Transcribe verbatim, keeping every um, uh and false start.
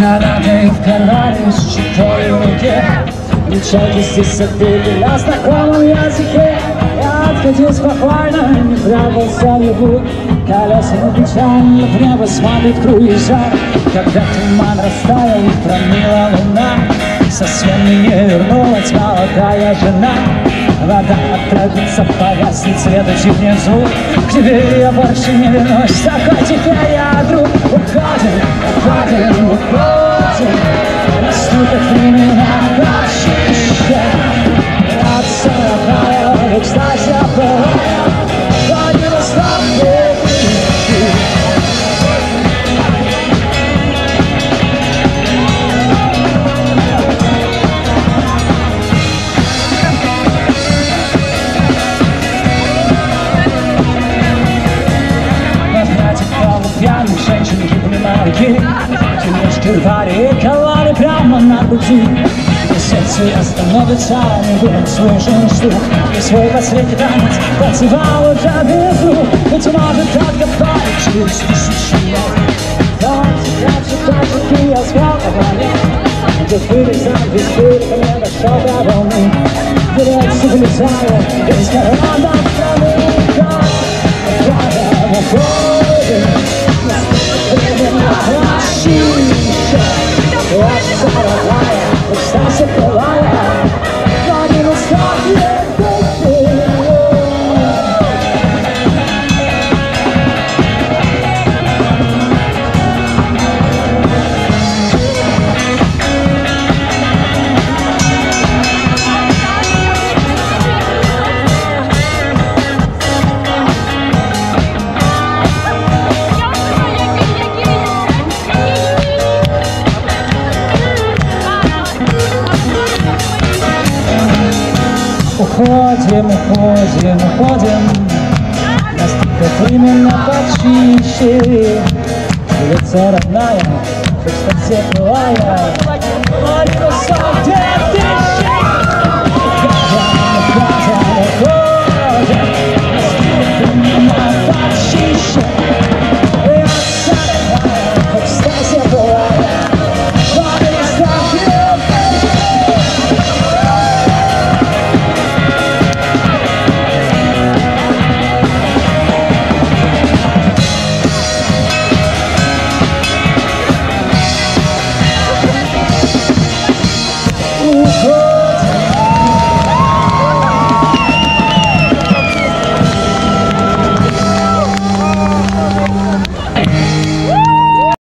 гранаты в кармане с щитой в руке. Встречайте здесь отели на знакомом языке. Я отходил спокойно, не прятался в углу. Колесами печально в небо смотрит круизер. Когда туман растаял и промила луна, со смены не вернулась молодая жена. Вода отравится, погаснет свет и внизу. К тебе я больше не вернусь, такой теперь я друг. Уходим, уходим, уходим. Наступят времена почище. От сорока, кстати, но не доставки. Пьяных женщин гибли моряки, тележки рвали и ковали прямо на груди. И сердце остановится, не будет слышен стук. И свой последний танец танцевал уже без рук. Быть может, откопали через тысячи лет. Давайте дальше тачки, я спал на волне. Где вылезал весь берег, не дошел до волны. Дирекция вылезает из кармана страны. Уходим, уходим. Уходим, уходим, уходим. Наступит именно почище. Лицо родная, хоть что все былая, но не на самом деле.